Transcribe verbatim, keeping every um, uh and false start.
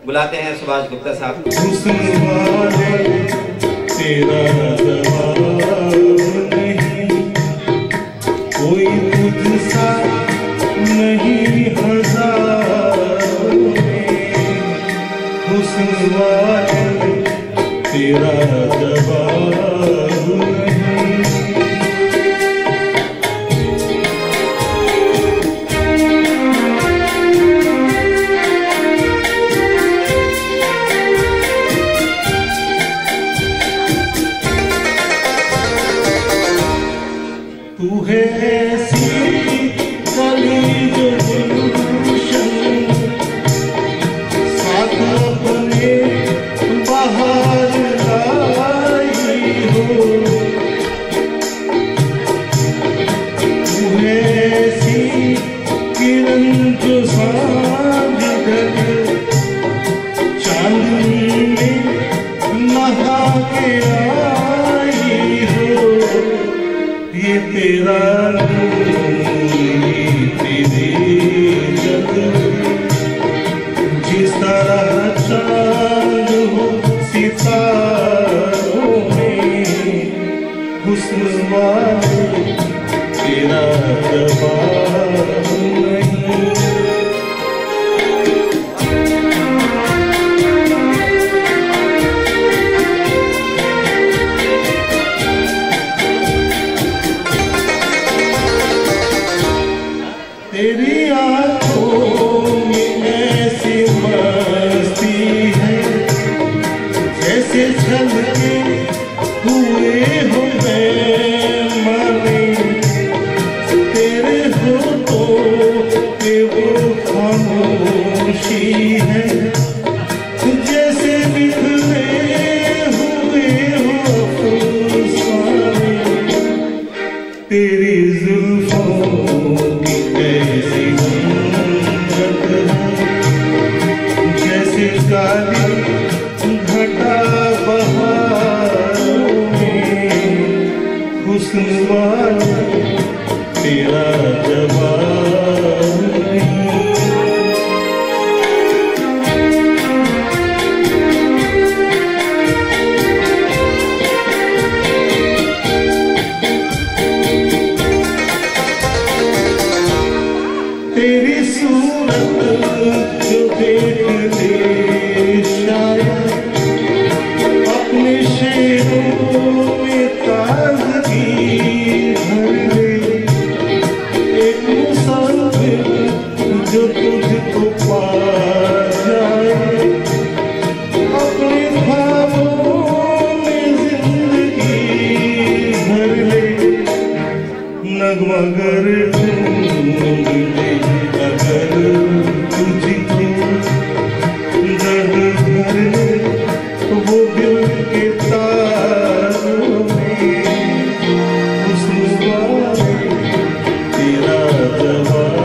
बुलाते हैं सुभाष गुप्ता साहब। तेरा जवाब नहीं, कोई तुझसा नहीं हजारों में, हुस्न वाले तेरा जवाब नहीं। तू है ऐसी कली जो गुलशन, साथ अपने बाहर लाई हो। तू है ऐसी किरण जो सांझ ढल चांदनी में नहा के आई हो। ये तेरा तेरे जग जिस तरह चांद हो सितारों में, हुस्न वाले तेरा जवाब नहीं। तेरी आँखों में ऐसी मस्ती है, जैसे छलके हुए हो बेमानी। तेरे होठों पे वो खामोशी है, जैसे बिखरे हुए हो अफसाने। तेरी जुल्फों की कैसी रंगत है, जैसे काली घटा बहारों में, हुस्न वाले तेरा जवाब नहीं। तेरी सूरत जो देख ले शायद, अपने शेरों में ताज़गी भर ले। एक मुसाफिर जो तुझको पा जाए, अपने ख्वाबों में जिंदगी भर ले। नगमगर ढूंढ ले अगर तुझको, दर्द भर ले वो दिल के तारों में, हुस्न वाले तेरा जवाब।